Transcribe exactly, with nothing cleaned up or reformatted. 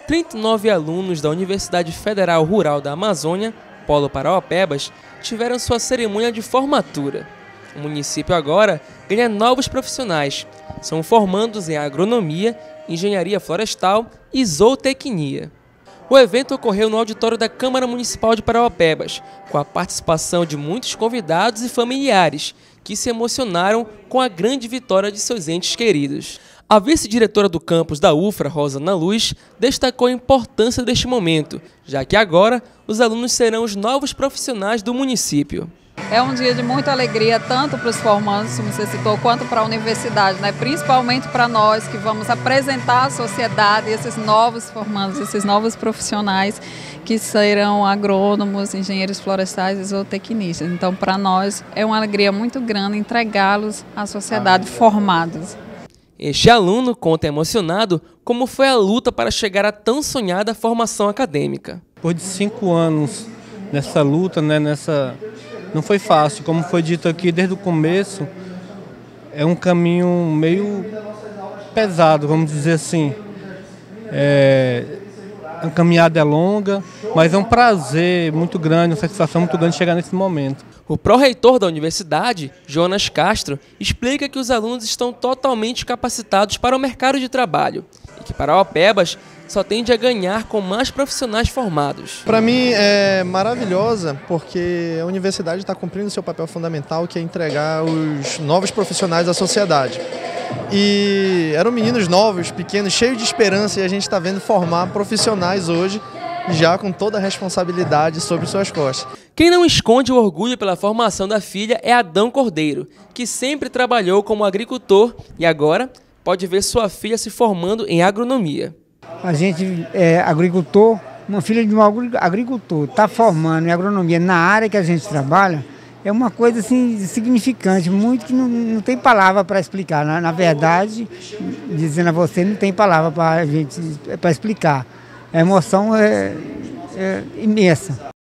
trinta e nove alunos da Universidade Federal Rural da Amazônia, Polo Parauapebas, tiveram sua cerimônia de formatura. O município agora ganha novos profissionais. São formandos em agronomia, engenharia florestal e zootecnia. O evento ocorreu no auditório da Câmara Municipal de Parauapebas, com a participação de muitos convidados e familiares, que se emocionaram com a grande vitória de seus entes queridos. A vice-diretora do campus da U F R A, Rosana Luz, destacou a importância deste momento, já que agora os alunos serão os novos profissionais do município. É um dia de muita alegria, tanto para os formandos, como você citou, quanto para a universidade, né? Principalmente para nós que vamos apresentar à sociedade esses novos formandos, esses novos profissionais que serão agrônomos, engenheiros florestais e zootecnistas. Então, para nós é uma alegria muito grande entregá-los à sociedade formados. Este aluno conta emocionado como foi a luta para chegar à tão sonhada formação acadêmica. Depois de cinco anos nessa luta, né, nessa... não foi fácil, como foi dito aqui desde o começo, é um caminho meio pesado, vamos dizer assim. É... A caminhada é longa, mas é um prazer muito grande, uma satisfação muito grande chegar nesse momento. O pró-reitor da universidade, Jonas Castro, explica que os alunos estão totalmente capacitados para o mercado de trabalho e que Parauapebas só tende a ganhar com mais profissionais formados. Para mim é maravilhosa porque a universidade está cumprindo seu papel fundamental, que é entregar os novos profissionais à sociedade. E eram meninos novos, pequenos, cheios de esperança, e a gente está vendo formar profissionais hoje, já com toda a responsabilidade sobre suas costas. Quem não esconde o orgulho pela formação da filha é Adão Cordeiro, que sempre trabalhou como agricultor e agora pode ver sua filha se formando em agronomia. A gente é agricultor, uma filha de um agricultor, está formando em agronomia na área que a gente trabalha, é uma coisa assim significante, muito que não, não tem palavra para explicar. Na, na verdade, dizendo a você, não tem palavra para a gente para explicar. A emoção é, é imensa.